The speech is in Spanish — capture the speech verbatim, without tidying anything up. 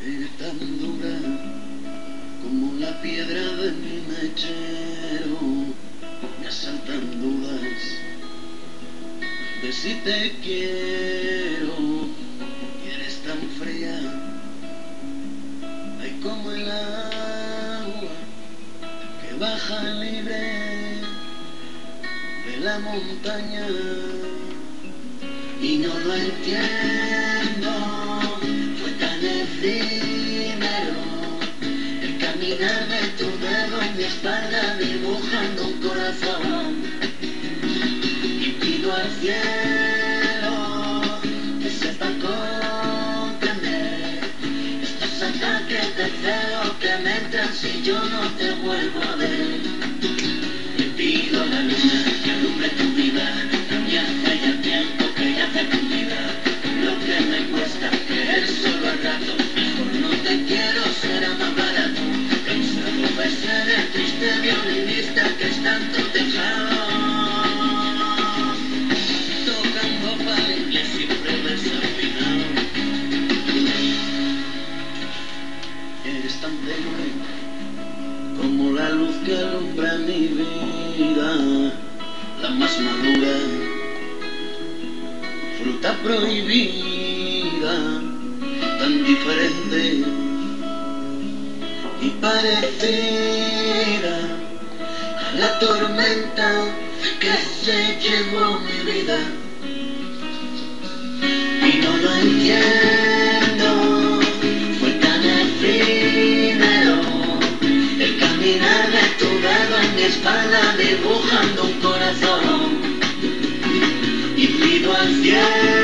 Eres tan dura como la piedra de mi mechero. Me asaltan dudas de si te quiero. Y eres tan fría, ay, como el agua que baja libre de la montaña. Y no lo entiendo, fue tan efímero el caminar de tu dedo en mi espalda dibujando un corazón. Y pido al cielo que sepa comprender estos ataques de celo que me entran si yo no te vuelvo a ver. Y pido a la luna que alumbre tu vida, la mía hace ya tiempo que ya hace tu vida. Lo que me cuesta querer solo al rato, mejor no te quiero, será más barato. Cansado de ser el triste violinista que está en tu tejado, tocando para el inglés siempre desafinado. Eres tan tenue como la luz que alumbra mi vida, la más madura, fruta prohibida, tan diferente y parecida a la tormenta que se llevó mi vida. Y no lo entiendo, fue tan efímero el caminar de tu dedo en mi espalda dibujando un corazón. Y pido al cielo